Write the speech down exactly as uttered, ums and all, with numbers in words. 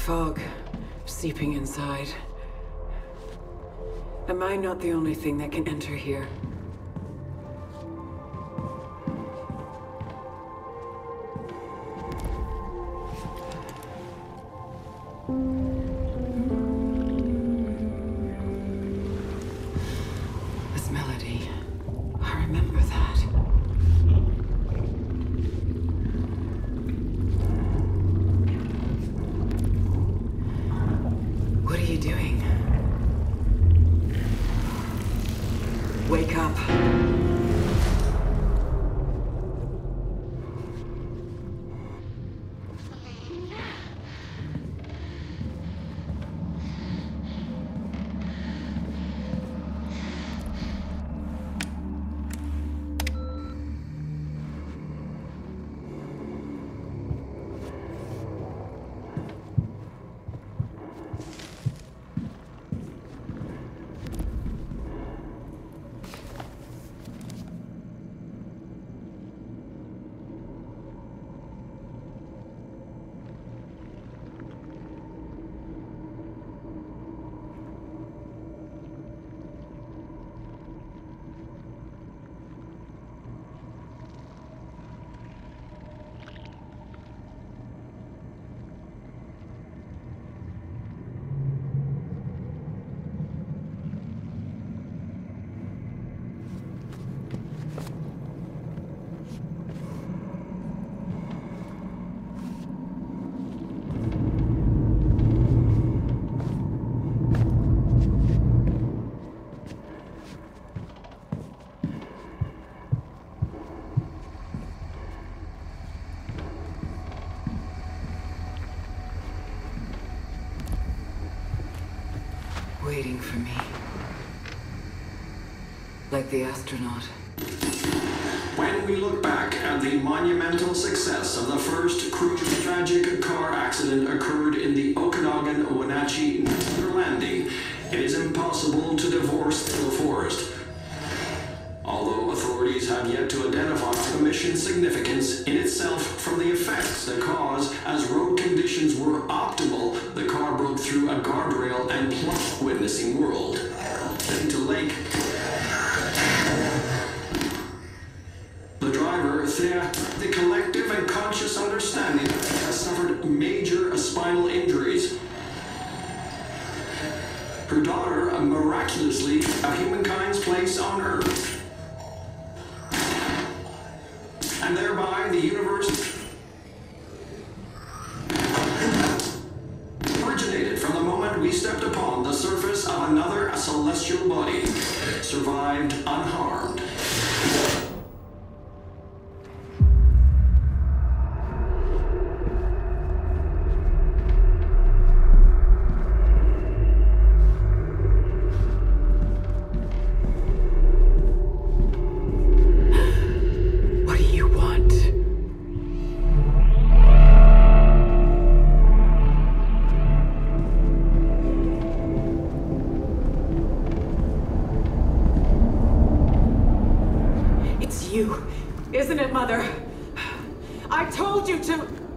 fog seeping inside. Am I not the only thing that can enter here? This melody, I remember that. What are you doing? Wake up. Waiting for me. Like the astronaut. When we look back at the monumental success of the first cruise, tragic car accident occurred in the Okanagan Wenatchee landing, it is impossible to divorce the forest. Although authorities have yet to identify the mission's significance in itself from the effects the cause, as road conditions were optimal, the car broke through a guardrail and plunged witnessing world into lake. The driver, Thea, the collective and conscious understanding, has suffered major spinal injuries. Her daughter, miraculously, of humankind's place on Earth. And thereby the universe originated from the moment we stepped upon the surface of another celestial body, survived unharmed. Isn't it, Mother? I told you to...